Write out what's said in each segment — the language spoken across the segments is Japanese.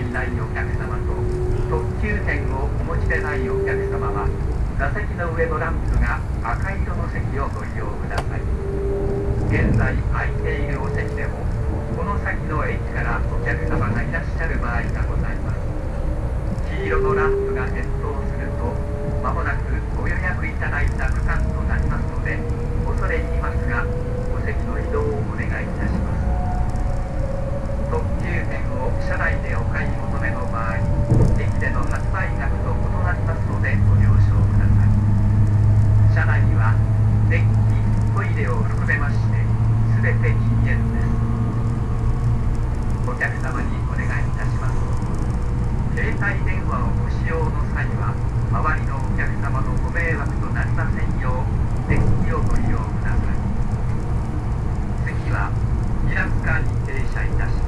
いないお客様と特急券をお持ちでないお客様は座席の上のランプが赤色の席をご利用ください。現在空いているお席でもこの先の駅からお客様がいらっしゃる場合がございます。黄色のランプが点灯するとまもなくご予約いただいた区間となりますので、恐れ入りますがお席の移動をお願いいたします。特急券を車内でお買い求めの場合、駅での発売額と異なりますのでご了承ください。車内は電気、トイレを含めまして全て禁煙です。お客様にお願いいたします。携帯電話をご使用の際は周りのお客様のご迷惑となりませんよう電気をご利用ください。次は平塚に停車いたします。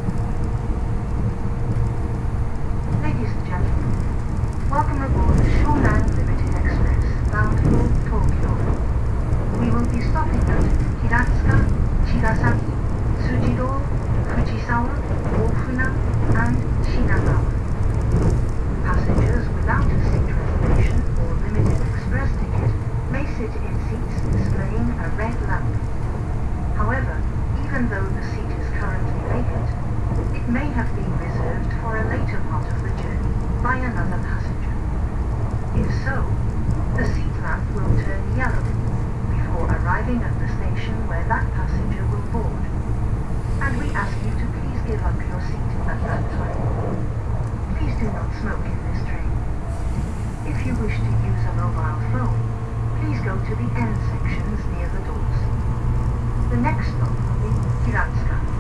Ladies and gentlemen, welcome aboard the Shonan Limited Express bound for Tokyo. We will be stopping at Hiratsuka, Chigasaki, Tsujido, Fujisawa, Ofuna, and Shinagawa. Passengers without a seat reservation or limited express ticket may sit in seats displaying a red lamp. However, even though the seat is currently vacant, it may have been reserved for a later part of the journey by another passenger. If so, the seat lamp will turn yellow before arriving at the station where that passenger will board, and we ask you to please give up your seat at that time. Please do not smoke in this train. If you wish to use a mobile phone, please go to the end sections near the doors. The next stop will be Hiratsuka.